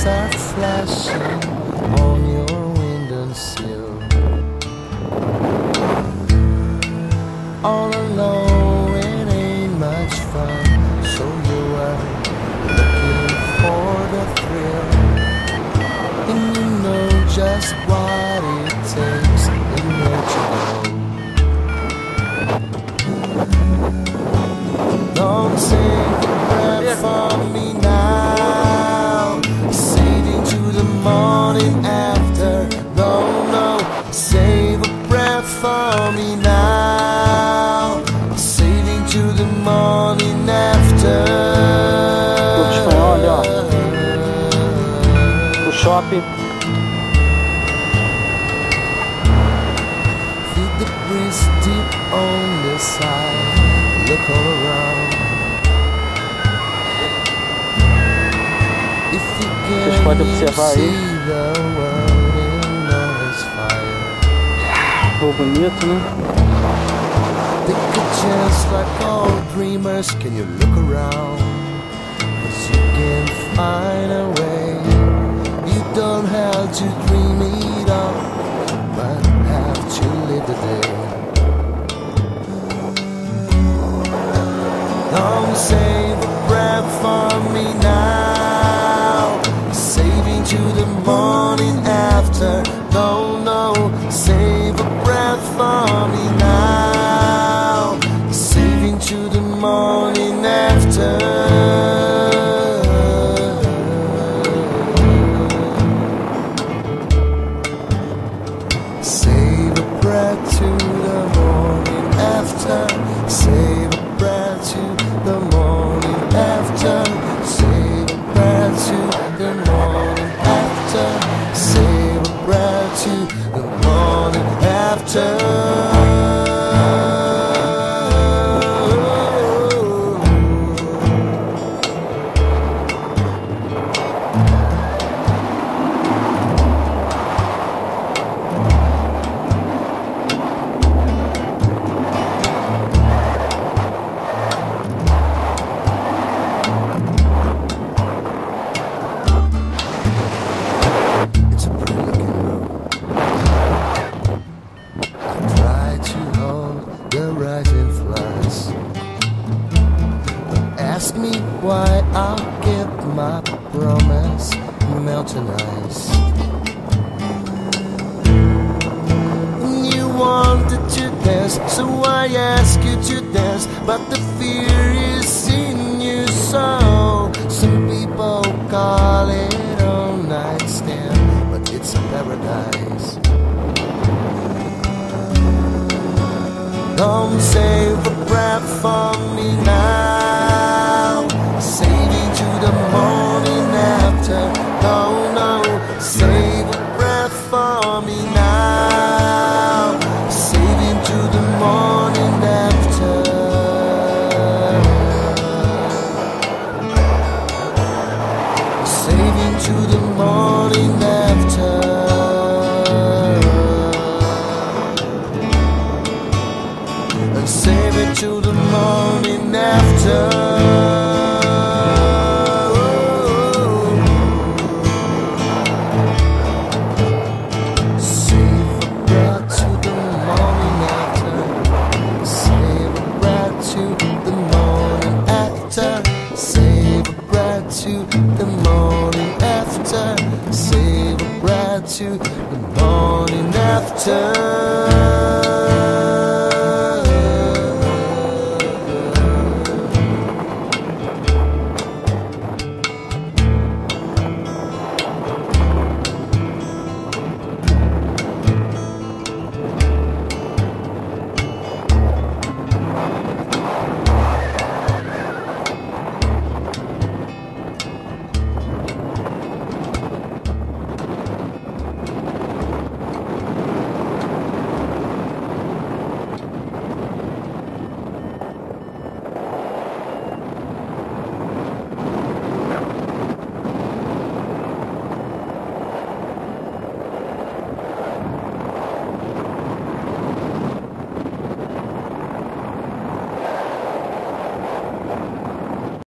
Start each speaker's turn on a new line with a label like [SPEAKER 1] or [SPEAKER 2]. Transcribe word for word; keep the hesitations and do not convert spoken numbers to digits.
[SPEAKER 1] are flashing on your windowsill. All alone, it ain't much fun, so you are looking for the thrill, and you know just what it takes in order to go. Don't take a breath from me now, saving to the morning after. No, no, save a breath for me now, saving to the morning after.
[SPEAKER 2] Tudo espanhol ali, ó. O shopping.
[SPEAKER 1] Feel the breeze deep on the side. Look all around. If you
[SPEAKER 2] Vocês podem observar aí. Ficou bonito, né?
[SPEAKER 1] Take a chance like all dreamers. Can you look around? 'Cause you can find a way. You don't have to dream it all, but have to live the day. Don't save a breath for me now, saving to the morning after. No, no, save a breath for me now, saving to the morning after. Save a breath to the morning after. Save a breath to the morning after. Save a breath to the morning after. Save a breath to the morning after. It's a pretty looking road. I try to hold the rising floods. Ask me why I'll keep my promise, melting ice. You wanted to dance, so I ask you to dance, but the fear is in you, so some people call it all night stand, but it's a paradise. Don't save a breath for me now, saving to the morning after. No, no, save a breath for me now, saving to the morning after. Saving to the morning after. And save it to the morning after. Save a breath to the morning after. Save a breath to the morning after. Save a breath to the morning after. Save a breath to the morning after.